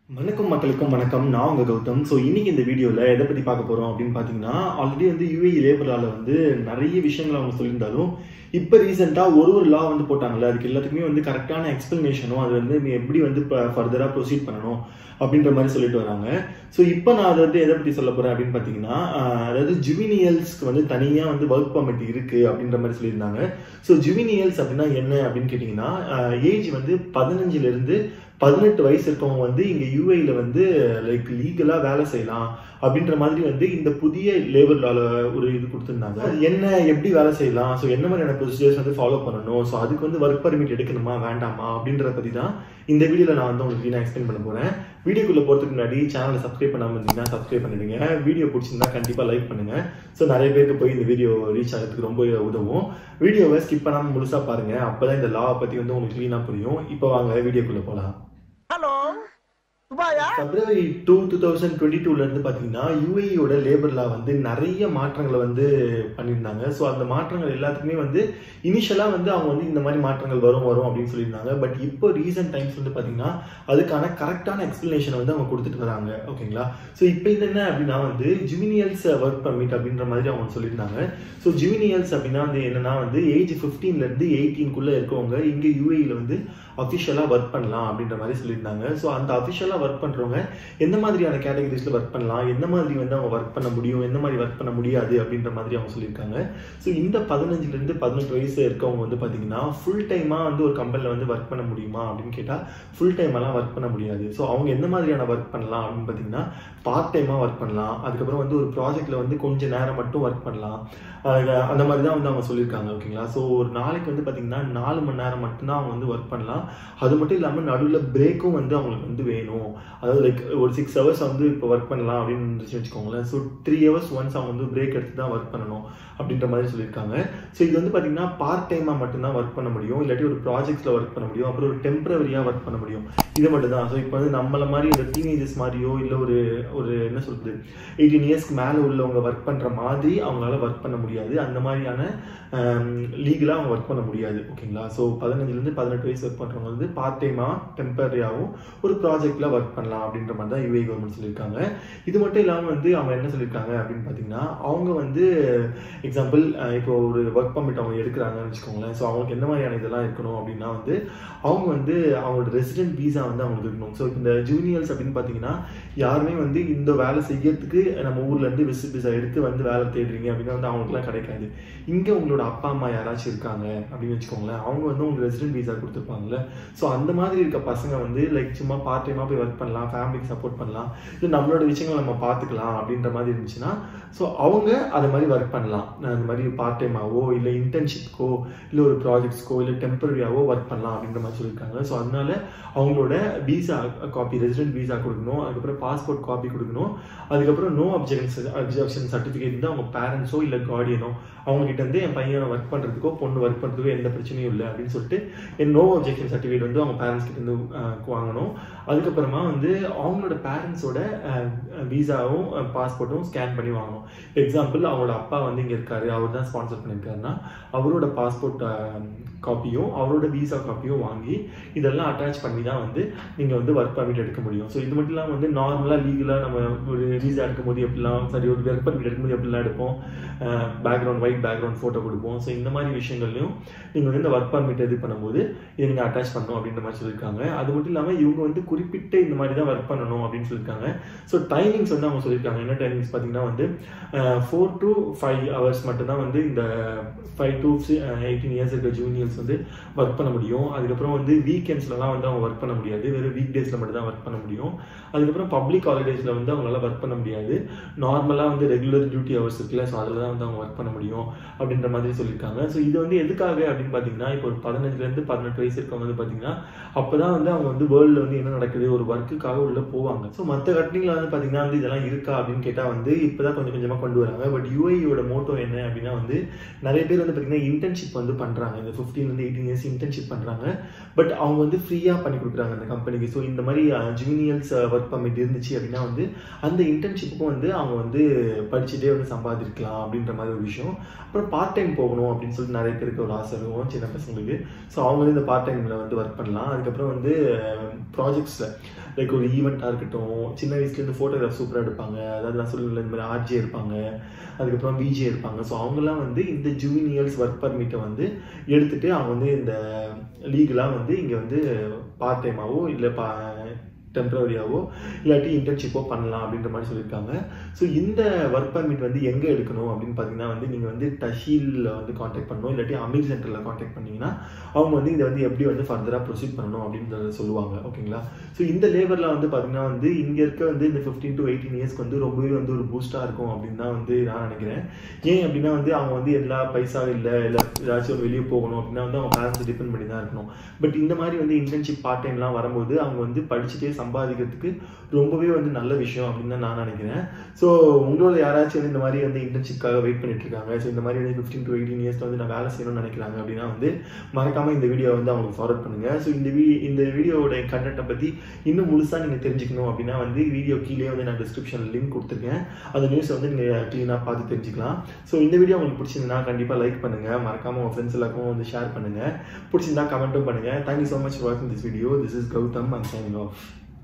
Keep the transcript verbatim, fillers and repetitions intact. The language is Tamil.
வணக்கம் மக்களுக்கும் வணக்கம். நான் உங்க கௌதம். ஸோ இன்னைக்கு இந்த வீடியோவில் எதை பற்றி பார்க்க போகிறோம் அப்படின்னு பார்த்தீங்கன்னா, ஆல்ரெடி வந்து யூஏஇ லேபர்லால வந்து நிறைய விஷயங்கள் அவங்க சொல்லியிருந்தாலும் இப்போ ரீசெண்டாக ஒரு ஒரு லா வந்து போட்டாங்கல்ல, அதுக்கு எல்லாத்துக்குமே வந்து கரெக்டான எக்ஸ்பிளனேஷனும் அது வந்து நீ எப்படி வந்து இப்போ ஃபர்தராக ப்ரொசீட் பண்ணணும் அப்படின்ற மாதிரி சொல்லிட்டு வராங்க. ஸோ இப்போ நான் அதை வந்து எதை பற்றி சொல்ல போகிறேன் அப்படின்னு பார்த்தீங்கன்னா, அதாவது ஜுவினியல்ஸ்க்கு வந்து தனியாக வந்து ஒர்க் பர்மிட் இருக்குது அப்படின்ற மாதிரி சொல்லியிருந்தாங்க. ஸோ ஜுவினியல்ஸ் அப்படின்னா என்ன அப்படின்னு கேட்டிங்கன்னா, ஏஜ் வந்து பதினஞ்சுலேருந்து பதினெட்டு வயசு இருக்கவங்க வந்து இங்கே யூஏஇல வந்து லைக் லீகலாக வேலை செய்யலாம் அப்படின்ற மாதிரி வந்து இந்த புதிய லேபர் லால ஒரு இது கொடுத்துருந்தாங்க. என்ன எப்படி வேலை செய்யலாம், ஸோ என்ன மாதிரியான ப்ரொசீஜர்ஸ் வந்து ஃபாலோ பண்ணணும், ஸோ அதுக்கு வந்து ஒர்க் பர்மிட் எடுக்கணுமா வேண்டாமா அப்படின்றத பற்றி தான் இந்த வீடியோவில் நான் வந்து உங்களுக்கு நான் எக்ஸ்பிளைன் பண்ண போகிறேன். வீடியோக்குள்ளே போகிறதுக்கு முன்னாடி சேனலை சப்ஸ்கிரைப் பண்ணாமல் இருந்தீங்கன்னா சப்ஸ்கிரைப் பண்ணிடுங்க. வீடியோ பிடிச்சிருந்தா கண்டிப்பாக லைக் பண்ணுங்கள். ஸோ நிறைய பேருக்கு போய் இந்த வீடியோ ரீச் ஆகிறதுக்கு ரொம்ப உதவும். வீடியோவை ஸ்கிப் பண்ணாமல் முழுசாக பாருங்கள், அப்போ தான் இந்த லாவை பற்றி வந்து உங்களுக்கு க்ளீனாக புரியும். இப்போ வாங்க வீடியோக்குள்ளே போகலாம். Hello February two two thousand twenty டூல இருந்து பாத்தீங்கன்னா யூஏஇயோட லேபர் லா வந்து நிறைய மாற்றங்களை வந்து பண்ணியிருந்தாங்க. ஸோ அந்த மாற்றங்கள் எல்லாத்துக்குமே வந்து இனிஷியலா வந்து அவங்க வந்து இந்த மாதிரி மாற்றங்கள் வரும் வரும் அப்படின்னு சொல்லியிருந்தாங்க. பட் இப்போ ரீசெண்ட் டைம்ஸ் வந்து பாத்தீங்கன்னா அதுக்கான கரெக்டான எக்ஸ்பிளனேஷன் வந்து அவங்க கொடுத்துட்டு வராங்க. ஓகேங்களா? ஸோ இப்போ இது என்ன அப்படின்னா வந்து ஜுவினியல்ஸ் ஒர்க் பர்மிட் அப்படின்ற மாதிரி அவங்க சொல்லியிருந்தாங்க. ஸோ ஜுவினியல்ஸ் அப்படின்னா வந்து என்னன்னா வந்து ஏஜ் பிப்டீன்ல இருந்து எயிட்டீன்குள்ள இருக்கவங்க இங்க யூஏஇல வந்து அஃபிஷியலா ஒர்க் பண்ணலாம் அப்படின்ற மாதிரி சொல்லியிருந்தாங்க. ஸோ அந்த அஃபிஷியலா ஒர்க் பண்றவங்க எந்த மாதிரியான கேட்டகரிஸ்ல ஒர்க் பண்ணலாம், எந்த மாதிரி வந்து அவங்க ஒர்க் பண்ண முடியும், எந்த மாதிரி ஒர்க் பண்ண முடியாது அப்படின்ற மாதிரி அவங்க சொல்லியிருக்காங்க. ஸோ இந்த பதினஞ்சுல இருந்து பதினெட்டு வயசு இருக்கவங்க வந்து பாத்தீங்கன்னா ஃபுல் டைமா வந்து ஒரு கம்பெனில வந்து ஒர்க் பண்ண முடியுமா அப்படின்னு கேட்டா ஃபுல் டைம் எல்லாம் ஒர்க் பண்ண முடியாது. ஸோ அவங்க எந்த மாதிரியான ஒர்க் பண்ணலாம் அப்படின்னு பாத்தீங்கன்னா பார்ட் டைமா ஒர்க் பண்ணலாம். அதுக்கப்புறம் வந்து ஒரு ப்ராஜெக்ட்ல வந்து கொஞ்ச நேரம் மட்டும் ஒர்க் பண்ணலாம். அந்த மாதிரி தான் வந்து அவங்க சொல்லியிருக்காங்க. ஓகேங்களா? ஸோ ஒரு நாளைக்கு வந்து பாத்தீங்கன்னா நாலு மணி நேரம் மட்டும்தான் அவங்க வந்து ஒர்க் பண்ணலாம். அது மட்டும் இல்லாமல் நடுவில் பிரேக்கும் வந்து அவங்களுக்கு வந்து வேணும். அதாவது லைக் ஒரு சிக்ஸ் ஹவர்ஸ் வந்து இப்போ ஒர்க் பண்ணலாம் அப்படின்னு வச்சுக்கோங்களேன். ஸோ த்ரீ ஹவர்ஸ் ஒன்ஸ் அவங்க வந்து பிரேக் எடுத்து தான் ஒர்க் பண்ணணும் அப்படின்ற மாதிரி சொல்லியிருக்காங்க. ஸோ இது வந்து பார்த்தீங்கன்னா பார்ட் டைமாக மட்டும்தான் ஒர்க் பண்ண முடியும், இல்லாட்டி ஒரு ப்ராஜெக்ட்ஸில் ஒர்க் பண்ண முடியும், அப்புறம் ஒரு டெம்பரரியாக ஒர்க் பண்ண முடியும். இது மட்டும் தான். ஸோ இப்போ வந்து நம்மள மாதிரி இந்த டீனேஜர்ஸ் மாதிரியோ இல்லை ஒரு ஒரு என்ன சொல்றது எயிட்டீன் இயர்ஸ்க்கு மேலே உள்ளவங்க ஒர்க் பண்ணுற மாதிரி அவங்களால ஒர்க் பண்ண முடியாது. அந்த மாதிரியான லீகலாக அவங்க ஒர்க் பண்ண முடியாது. ஓகேங்களா? ஸோ பதினஞ்சுலேருந்து பதினெட்டு வயசு ஒர்க் பண்ணுறவங்க வந்து பார்ட் டைமாக டெம்பரரியாகவும் ஒரு ப்ராஜெக்ட்ல ஒர்க் பண்ணலாம் அப்படின்ற மாதிரி தான் யூஏஇ கவர்மெண்ட் சொல்லியிருக்காங்க. இது மட்டும் இல்லாமல் வந்து அவங்க என்ன சொல்லியிருக்காங்க அப்படின்னு பார்த்தீங்கன்னா, அவங்க வந்து எக்ஸாம்பிள் இப்போ ஒரு ஒர்க் பர்மிட் அவங்க எடுக்கிறாங்கன்னு வச்சுக்கோங்களேன். ஸோ அவங்களுக்கு எந்த மாதிரியான இதெல்லாம் இருக்கணும் அப்படின்னா வந்து அவங்க வந்து அவங்களோட ரெசிடென்ட் வீசா வந்து அவங்களுக்கு இருக்கணும். ஸோ இந்த ஜூனியர்ஸ் அப்படின்னு பார்த்தீங்கன்னா யாருமே வந்து இந்த வேலை செய்யறதுக்கு நம்ம ஊர்ல இருந்து விசிட் விசா எடுத்து வந்து வேலை தேடுறீங்க அப்படின்னா வந்து அவங்களுக்குலாம் கிடைக்காது. இங்கே உங்களோட அப்பா அம்மா யாராச்சும் இருக்காங்க அப்படின்னு வச்சுக்கோங்களேன், அவங்க வந்து உங்களுக்கு ரெசிடென்ட் வீசா கொடுத்துருப்பாங்கல்ல. ஸோ அந்த மாதிரி இருக்க பசங்க வந்து லைக் சும்மா பார்ட் டைமாக போய் ஒர்க் பண்ணலாம், ஃபேமிலிக்கு சப்போர்ட் பண்ணலாம், இல்லை நம்மளோட விஷயங்களை நம்ம பார்த்துக்கலாம் அப்படின்ற மாதிரி இருந்துச்சுன்னா ஸோ அவங்க அது மாதிரி ஒர்க் பண்ணலாம். அந்த மாதிரி பார்ட் டைமாவோ இல்லை இன்டர்ன்ஷிப்க்கோ இல்லை ஒரு ப்ராஜெக்ட்ஸ்க்கோ இல்லை டெம்பரரியாவோ ஒர்க் பண்ணலாம் அப்படின்ற மாதிரி சொல்லியிருக்காங்க. ஸோ அதனால அவங்களோட வீசா காப்பி, ரெசிடென்ட் வீசா கொடுக்கணும், அதுக்கப்புறம் பாஸ்போர்ட் காப்பி கொடுக்கணும், அதுக்கப்புறம் நோ அப்ஜெக்ஷன் அப்ஜெக்ஷன் சர்டிஃபிகேட் வந்து அவங்க பேரண்ட்ஸோ இல்லை கார்டியனோ அவங்க கிட்ட இருந்து என் பையனை ஒர்க் பண்ணுறதுக்கோ பொண்ணு ஒர்க் பண்ணுறதுக்கோ எந்த பிரச்சனையும் இல்லை அப்படின்னு சொல்லிட்டு என் நோ அப்ஜெக்ஷன் சர்டிஃபிகேட் வந்து அவங்க பேரண்ட்ஸ் கிட்ட இருந்து வாங்கணும். அதுக்கப்புறமா வந்து அவங்களோட பேரண்ட்ஸோட வீசாவும் பாஸ்போர்ட்டும் ஸ்கேன் பண்ணி வாங்கணும். எக்ஸாம்பிள் அவங்களோட அப்பா வந்து இங்கே இருக்காரு, அவர் தான் ஸ்பான்சர் பண்ணியிருக்காருன்னா அவரோட பாஸ்போர்ட் காப்பியும் அவரோட வீசா காப்பியும் வாங்கி இதெல்லாம் அட்டாச் பண்ணி தான் வந்து நீங்கள் வந்து ஒர்க் பர்மிட் எடுக்க முடியும். ஸோ இது மட்டும் இல்லாமல் வந்து நார்மலாக லீகலாக நம்ம ஒரு வீசா எடுக்கும்போது எப்படிலாம் சரி ஒரு ஒர்க் பர்மிட் எடுக்கும்போது எப்படிலாம் எடுப்போம், பேக்ரவுண்ட் ஒயிட் பேக்ரவுண்ட் ஃபோட்டோ கொடுப்போம். ஸோ இந்த மாதிரி விஷயங்கள்லையும் நீங்கள் வந்து இந்த ஒர்க் பர்மிட் இது பண்ணும்போது இதை நீங்கள் அட்டாச் பண்ணணும் அப்படின்ற மாதிரி சொல்லியிருக்காங்க. அது மட்டும் இல்லாமல் இவங்க வந்து குறிப்பிட்ட இந்த மாதிரி தான் ஒர்க் பண்ணணும் அப்படின்னு சொல்லியிருக்காங்க. ஸோ டைமிங்ஸ் வந்து அவங்க சொல்லியிருக்காங்க. என்ன டைமிங்ஸ் பார்த்தீங்கன்னா வந்து ஃபோர் டு ஃபைவ் ஹவர்ஸ் மட்டும்தான் வந்து இந்த ஃபைவ் டு எயிட்டீன் இயர்ஸ் இருக்க ஜூனியர்ஸ் வந்து ஒர்க் பண்ண முடியும். அதுக்கப்புறம் வந்து வீக்கெண்ட்ஸ்லாம் வந்து அவங்க ஒர்க் பண்ண முடியாது, வெறும் வீக் டேஸ்ல மட்டும் தான் ஒர்க் பண்ண முடியும். அதுக்கப்புறம் பப்ளிக் ஹாலிடேஸ்ல வந்து அவங்களால ஒர்க் பண்ண முடியாது. நார்மலாக வந்து ரெகுலர் டியூட்டி ஹவர்ஸ் இருக்குல்ல, ஸோ அதில் தான் வந்து அவங்க ஒர்க் பண்ண முடியும் அப்படின்ற மாதிரி சொல்லியிருக்காங்க. ஸோ இது வந்து எதுக்காக அப்படின்னு பார்த்தீங்கன்னா, இப்போ ஒரு பதினஞ்சுலேருந்து பதினெட்டு வயசு இருக்கவங்க வந்து பார்த்தீங்கன்னா அப்போதான் வந்து அவங்க வந்து வேர்ல்டில் வந்து என்ன நடக்குது ஒரு ஒர்க்குக்காக உள்ள போவாங்க. ஸோ மற்ற கண்ட்ரில வந்து பார்த்தீங்கன்னா வந்து இதெல்லாம் இருக்கா அப்படின்னு கேட்டால் வந்து இப்போதான் கொஞ்சம் கொஞ்சமாக கொண்டு வராங்க. பட் யூஏஇயோட மோட்டோ என்ன அப்படின்னா வந்து நிறைய பேர் வந்து பார்த்தீங்கன்னா இன்டர்ன்ஷிப் வந்து பண்ணுறாங்க. இந்த ஃபிஃப்டீன்லேருந்து எயிட்டீன் இயர்ஸ் இன்டர்ன்ஷிப் பண்ணுறாங்க. பட் அவங்க வந்து ஃப்ரீயாக பண்ணி கொடுக்குறாங்க அந்த கம்பெனிக்கு. ஸோ இந்த மாதிரி ஜூனியர்ஸ் ஒர்க் பர்மிட் இருந்துச்சு அப்படின்னா வந்து அந்த இன்டர்ன்ஷிப்புக்கும் வந்து அவங்க வந்து படிச்சுட்டே வந்து சம்பாதிக்கலாம் அப்படின்ற மாதிரி ஒரு விஷயம். அப்புறம் பார்ட் டைம் போகணும் அப்படின்னு சொல்லிட்டு நிறைய பேருக்கு ஒரு ஆசை இருக்கும் சின்ன பசங்களுக்கு. ஸோ அவங்க வந்து இந்த பார்ட் டைமில் வந்து ஒர்க் பண்ணலாம். அதுக்கப்புறம் வந்து ப்ராஜெக்ட்ஸில் லைக் ஒரு ஈவெண்ட்டாக இருக்கட்டும், சின்ன வயசுலேருந்து ஃபோட்டோகிராஃப் சூப்பராக எடுப்பாங்க, அதாவது நான் சொல்லல இந்த மாதிரி ஆர்ஜே இருப்பாங்க, அதுக்கப்புறம் பிஜே இருப்பாங்க. ஸோ அவங்கெல்லாம் வந்து இந்த ஜூனியர்ஸ் ஒர்க் பர்மிட்டை வந்து எடுத்துகிட்டு அவங்க வந்து இந்த லீகலாக வந்து இங்கே வந்து பார்ட் டைமாகவோ இல்லை பா டெம்பரரியாவோ இல்லாட்டி இன்டர்ன்ஷிப்போ பண்ணலாம் அப்படின்ற மாதிரி சொல்லியிருக்காங்க. ஸோ இந்த ஒர்க் பர்மிட் வந்து எங்கே எடுக்கணும் அப்படின்னு பார்த்தீங்கன்னா வந்து நீங்கள் வந்து டஷீலில் வந்து காண்டாக்ட் பண்ணணும், இல்லாட்டி அமீர் சென்டரில் காண்டாக்ட் பண்ணிங்கன்னா அவங்க வந்து இதை வந்து எப்படி வந்து ஃபர்தராக ப்ரொசீட் பண்ணணும் அப்படின்றத சொல்லுவாங்க. ஓகேங்களா? ஸோ இந்த லேபரில் வந்து பார்த்தீங்கன்னா வந்து இங்கே இருக்க வந்து இந்த ஃபிஃப்டீன் டு எயிட்டீன் இயர்ஸ்க்கு வந்து ரொம்பவே வந்து ஒரு பூஸ்டாக இருக்கும் அப்படின்னு தான் வந்து நான் நினைக்கிறேன். ஏன் அப்படின்னா வந்து அவங்க வந்து எல்லா பைசா இல்லை இல்லை ஏதாச்சும் ஒரு வெளியே போகணும் அப்படின்னா வந்து அவங்க பேரண்ட்ஸ் டிபெண்ட் பண்ணி தான் இருக்கணும். பட் இந்த மாதிரி வந்து இன்டர்ன்ஷிப் பார்ட் டைம்லாம் வரும்போது அவங்க வந்து படிச்சுட்டே சம்பாதிக்கிறதுக்கு ரொம்பவே வந்து நல்ல விஷயம் அப்படின்னு தான் நான் நினைக்கிறேன். ஸோ உங்களோட யாராச்சும் வந்து இந்த மாதிரி வந்து இன்டர்ன்ஷிப்காக வெயிட் பண்ணிட்டு இருக்காங்க, ஸோ இந்த மாதிரி வந்து ஃபிஃப்டீன் டு எயிட்டீன் இயர்ஸ்ல வந்து நான் வேலை செய்யணும்னு நினைக்கிறாங்க அப்படின்னா வந்து மறக்காம இந்த வீடியோ வந்து அவங்களுக்கு ஃபார்வர்ட் பண்ணுங்க. ஸோ இந்த வீ இந்த வீடியோட கண்டென்ட்டை பற்றி இன்னும் முழுசாக நீங்கள் தெரிஞ்சுக்கணும் அப்படின்னா வந்து வீடியோ கீழே வந்து நான் டிஸ்கிரிப்ஷனில் லிங்க் கொடுத்துருக்கேன், அந்த நியூஸை வந்து நீங்கள் க்ளீனாக பார்த்து தெரிஞ்சுக்கலாம். ஸோ இந்த வீடியோ உங்களுக்கு பிடிச்சிருந்தா கண்டிப்பாக லைக் பண்ணுங்கள், மறக்காம உங்கள் ஃப்ரெண்ட்ஸ் எல்லாருக்கும் வந்து ஷேர் பண்ணுங்கள், பிடிச்சிருந்தா கமெண்ட்டும் பண்ணுங்கள். தேங்க்யூ ஸோ மச் ஃபார் வாட்சிங் this video. This is Gautham. I'm signing of.